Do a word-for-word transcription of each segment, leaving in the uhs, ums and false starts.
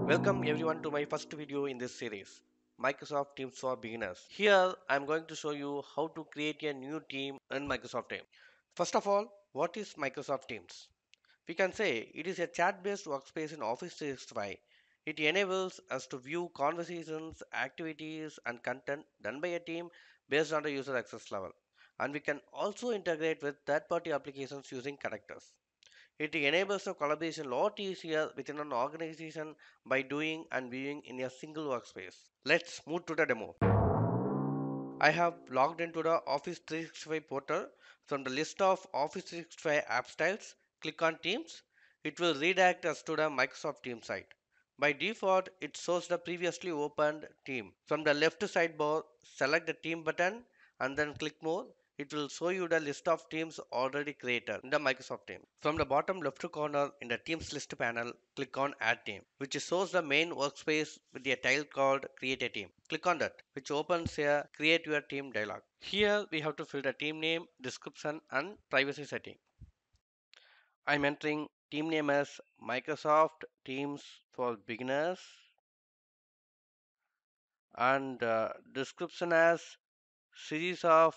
Welcome everyone to my first video in this series, Microsoft Teams for Beginners. Here I'm going to show you how to create a new team in Microsoft Teams. First of all, what is Microsoft Teams? We can say it is a chat-based workspace in Office three sixty-five. It enables us to view conversations, activities, and content done by a team based on the user access level. And we can also integrate with third-party applications using connectors. It enables the collaboration a lot easier within an organization by doing and viewing in a single workspace. Let's move to the demo. I have logged into the Office three sixty-five portal. From the list of Office three sixty-five app styles, click on Teams. It will redirect us to the Microsoft Teams site. By default, it shows the previously opened team. From the left sidebar, select the team button and then click more. It will show you the list of teams already created in the Microsoft team. From the bottom left corner in the Teams list panel, click on Add Team, which shows the main workspace with a tile called Create a Team. Click on that, which opens a Create Your Team dialog. Here we have to fill the team name, description, and privacy setting. I'm entering team name as Microsoft Teams for Beginners and uh, description as series of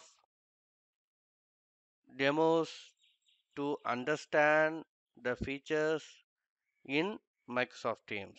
demos to understand the features in Microsoft Teams.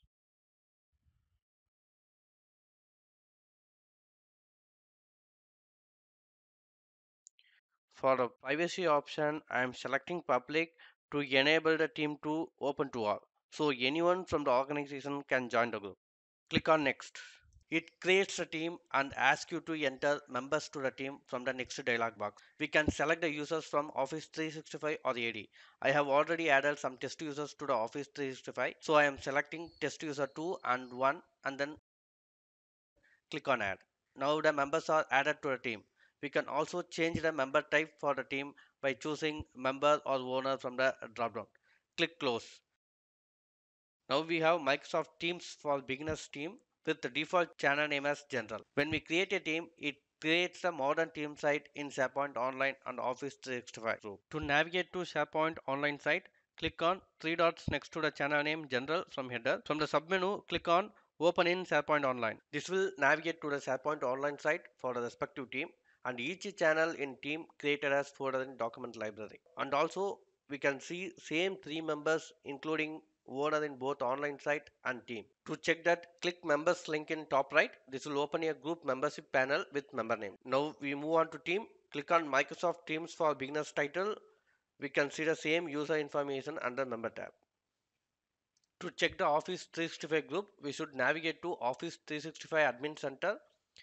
For the privacy option, I am selecting public to enable the team to open to all. So anyone from the organization can join the group. Click on next. It creates a team and asks you to enter members to the team from the next dialog box. We can select the users from Office three sixty-five or A D. I have already added some test users to the Office three sixty-five. So I am selecting test user two and one and then click on add. Now the members are added to the team. We can also change the member type for the team by choosing member or owner from the dropdown. Click close. Now we have Microsoft Teams for Beginners team with the default channel name as General. When we create a team, it creates a modern team site in SharePoint Online and Office three sixty-five group. To navigate to SharePoint Online site, click on three dots next to the channel name General from header. From the submenu, click on Open in SharePoint Online. This will navigate to the SharePoint Online site for the respective team, and each channel in team created as folder in document library. And also we can see same three members including owner in both online site and team. To check that, click members link in top right. This will open a group membership panel with member name. Now we move on to team. Click on Microsoft Teams for Beginners title. We can see the same user information under member tab. To check the Office three sixty-five group, we should navigate to Office three sixty-five Admin Center.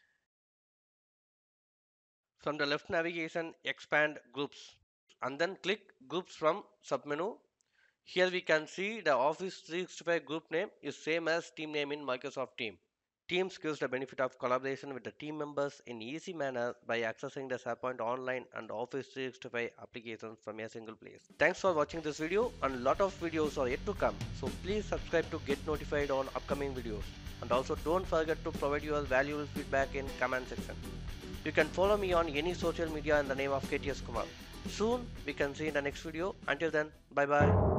From the left navigation, expand groups and then click groups from submenu. Here we can see the Office three sixty-five group name is same as team name in Microsoft Team. Teams gives the benefit of collaboration with the team members in easy manner by accessing the SharePoint Online and Office three sixty-five applications from a single place. Thanks for watching this video, and a lot of videos are yet to come. So please subscribe to get notified on upcoming videos. And also don't forget to provide your valuable feedback in comment section. You can follow me on any social media in the name of K T S Kumar. Soon we can see in the next video. Until then, bye bye.